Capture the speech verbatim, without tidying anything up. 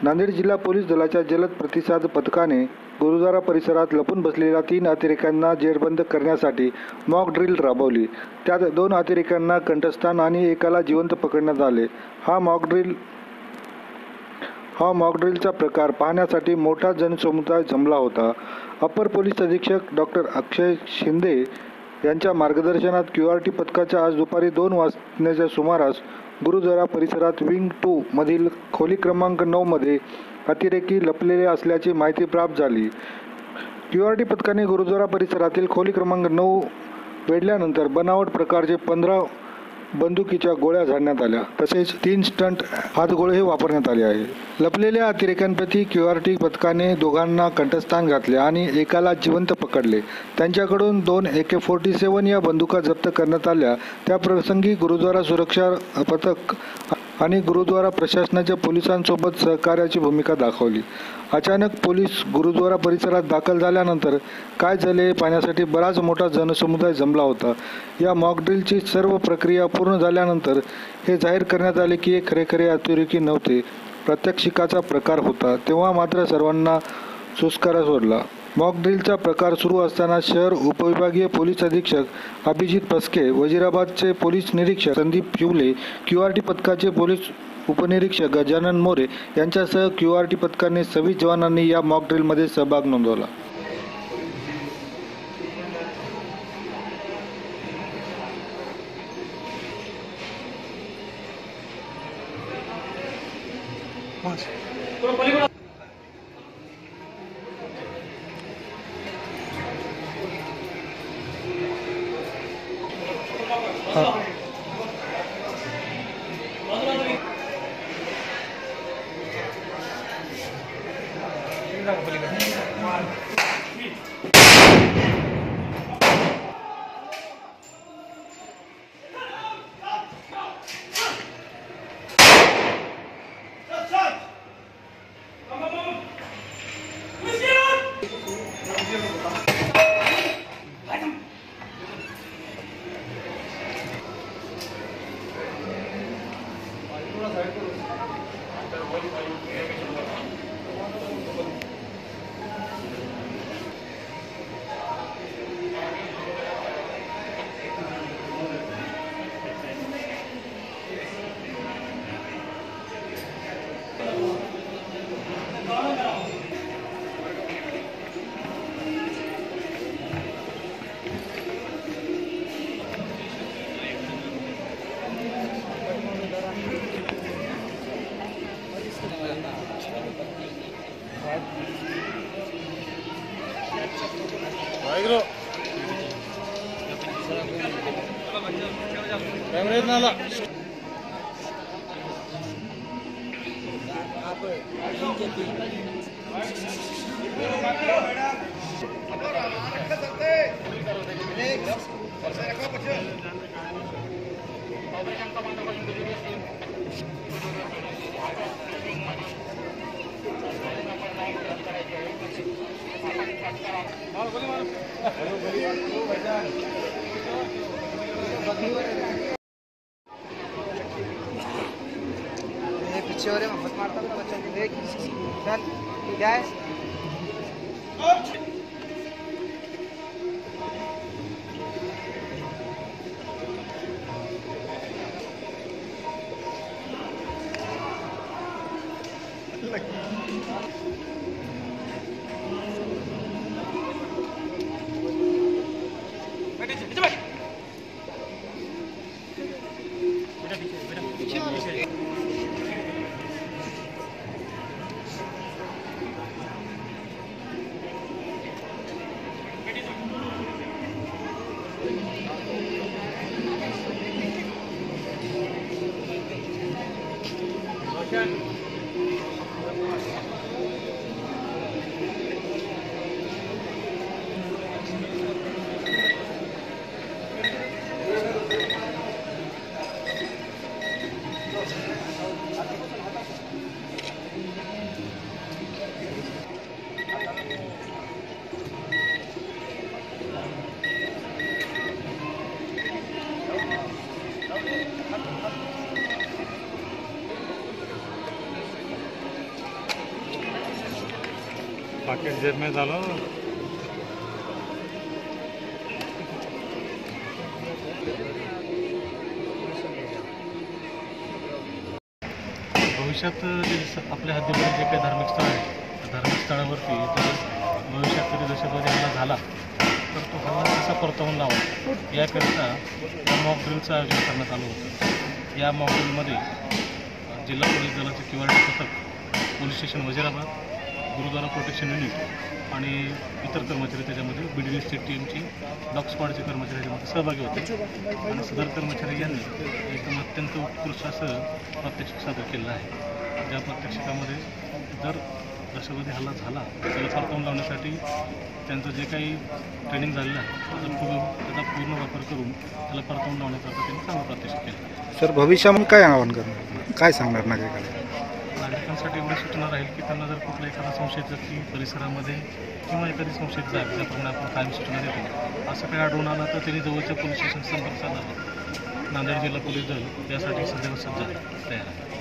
नांदेड जिल्हा पोलीस दलाच्या जलद प्रतिसाद पथकाने गुरुद्वारा परिसरात लपून बसलेल्या तीन अतिरेक्यांना जेरबंद करण्यासाठी मॉक ड्रिल राबवली। त्यात दोन अतिरेक्यांना कंठस्थान आणि एकाला जिवंत पकडण्यात आले। हा मॉक ड्रिल हा मॉक ड्रिलचा प्रकार पाहण्यासाठी मोठा जनसमुदाय जमला होता। अपर पोलीस अधीक्षक डॉक्टर अक्षय शिंदे यांच्या मार्गदर्शनात क्यू आर टी पथकाच्या आज दुपारी दोन वाजण्याच्या सुमारास गुरुद्वारा परिसरात विंग टू मधील खोली क्रमांक नऊ मध्ये अतिरेकी लपलेले असल्याची माहिती प्राप्त झाली। क्यू आर टी पथकाने गुरुद्वारा परिसरातील खोली क्रमांक नऊ वेढल्यानंतर बनावट प्रकारचे पंधरा बंदुकीच्या गोळ्या झाडण्यात आल्या, तसेच तीन स्टंट हातगोळे वापरण्यात आले आहे। लपलेल्या अतिरेक्यांपैकी क्यू आर टी पथकाने दोघांना कंठस्थान घातले आणि एकाला जिवंत पकडले। त्यांच्याकडून दोन ए के फोर्टी सेवन या बंदुका जप्त करण्यात आल्या। त्या प्रसंगी गुरुद्वारा सुरक्षा पथक आणि गुरुद्वारा प्रशासनाच्या पोलिसांसोबत सहकार्याची भूमिका दाखवली। अचानक पोलीस गुरुद्वारा परिसरात दाखल झाल्यानंतर काय झाले हे पाहण्यासाठी बराच मोठा जनसमुदाय जमला होता। या मॉक ड्रिलची सर्व प्रक्रिया पूर्ण झाल्यानंतर हे जाहीर करण्यात आले की हे खरेखरे अतिरेकी नव्हते, प्रात्यक्षिकाचा प्रकार होता। तेव्हा मात्र सर्वांना सुस्कारा सोडला। मॉक ड्रिलचा प्रकार सुरू असताना शहर उपविभागीय पोलीस अधीक्षक अभिजित पस्के, वजीराबादचे पोलीस निरीक्षक Sandeep Shivle, Q R T पथकाचे पोलीस उपनिरीक्षक गजानन मोरे यांच्यासह क्यू आर टी पथकाने सव्वीस जवानांनी या मॉक ड्रिलमध्ये सहभाग नोंदवला। पीछे हो रहे मत मारता हूँ बच्चा देख चल क्या है। पाकिट जेब में डालो. भविष्यात जे स- आपल्या हद्दीमध्ये जे काही धार्मिक स्थळ आहे त्या धार्मिक स्थळावरती जर भविष्यात कधी दहशतवादी हल्ला झाला तर तो हल्ला कसा परतवून लावा याकरिता मॉक ड्रिलचं आयोजन करण्यात आलं होतं. या मॉक ड्रिलमध्ये अ, जिल्हा पोलीस दलाचे क्यूआरटी पथक, police station Wazirabad, gurudwara protection unit आणि इतर कर्मचारी त्याच्यामध्ये बी डी डी स्टेट टीमची डॉग स्क्वॉडचे कर्मचारी याच्यामध्ये सहभागी होते आणि सदर कर्मचारी यांनी एकदम अत्यंत उत्कृष्ट असं प्रात्यक्षिक सादर केलेलं आहे. ज्या प्रात्यक्षिकामध्ये जर दहशतवादी हल्ला झाला त्याला परतवून लावण्यासाठी त्यांचं जे काही ट्रेनिंग झालेलं आहे त्याचा पूर्ण त्याचा पूर्ण वापर करून त्याला परतवून लावण्याकरता त्यांनी चांगलं प्रात्यक्षिक केलं. सर भविष्यामध्ये काय आवाहन करणार, काय सांगणार नागरिकांना? नागरिकांसाठी एवढी सूचना राहील की त्यांना जर कुठला एखादा संशयित व्यक्ती परिसरामध्ये किंवा एखादी संशयित जाग ज्याप्रमाणे आपण कायम सूचना देतो असं काही आढळून आलं तर त्यांनी जवळच्या पोलीस स्टेशन संपर्क साधावा. नांदेड जिल्हा पोलीस दल यासाठी सदैव सज्ज आहे, तयार आहे.